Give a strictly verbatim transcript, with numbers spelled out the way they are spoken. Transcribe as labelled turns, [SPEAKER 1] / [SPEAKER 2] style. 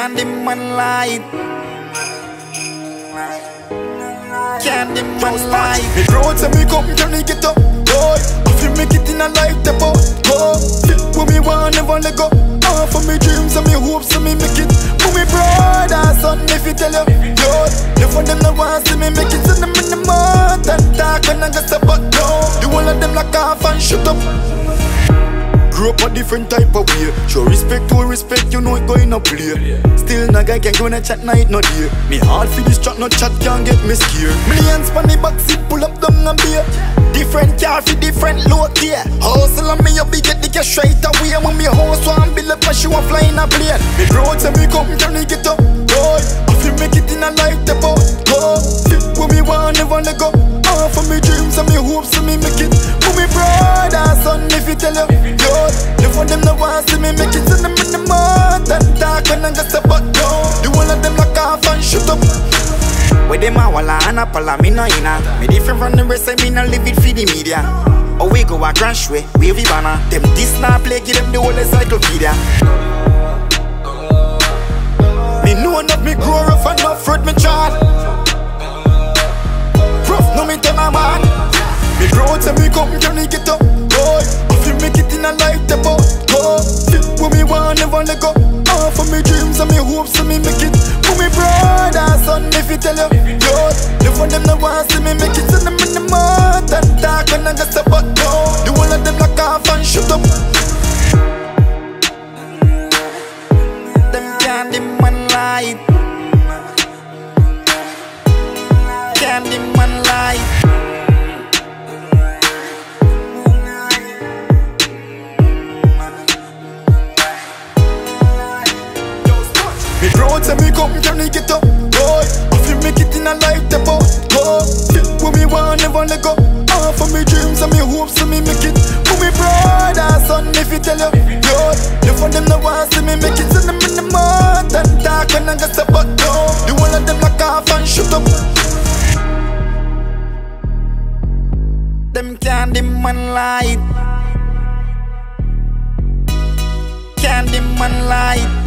[SPEAKER 1] Candy man light. Candy man light.
[SPEAKER 2] Me proud say me come can me get up, boy. If you make it in a life, the boat, go. Fit with me one, never let go. All for me dreams and me hopes and me make it. For me brother, son, if you tell you, yo. If one them no want see me make it, send them in the mud and talk when I get up, but no. The one of them like off and shut up. Grew up a different type of way. Show respect to respect, you know it going up play. Still no guy can go in a chat night, no day. Me hard for this track, no chat can't get me scared. Millions on the back seat, pull up down and beer. Different car for different load tier. Hustle on me up, we get the cash straight away. When me house one build up and she want fly in a plane. Me proud say me come, can me get up, boy. If you make it in a life, the boat, go. Fit with me one, never let go. All for me dreams and me hopes and me make it. For me brother, son, if you tell you, yo. If one them no want see me make it, send them in the mud and talk when I get up, but no. The one of them lock off and shut up.
[SPEAKER 1] Where them a walla and a pala, me no inna. Me different from the rest, me no live it for the media. Oh, we go a crash way, wavy banner. Them this now play, give them the whole encyclopedia.
[SPEAKER 2] Me know enough, me grow rough enough, fruit me child. Rough, no me turn a man. Me proud say me come, can me get up, boy. If you make it in a life, the boat, go. Fit with me one, never let go. All for me dreams and me hopes and me make it. For me brother, son, if you tell you, yo. If one them no want see me make it, send them in the mud and talk when I get up, but no. The one of them lock off and shut up.
[SPEAKER 1] Them candy man light. Candy man light.
[SPEAKER 2] Me proud say me come, can me get up, boy. If you make it in a life, the boat, go. Fit with me one, never let go. All for me dreams and me hopes and me make it. For me brother, son, if you tell you, yo. If one them no want see me make it, send them in the mud and talk when I get up, but no. The one of them lock off and shut up.
[SPEAKER 1] Them candy man light. Candy man light.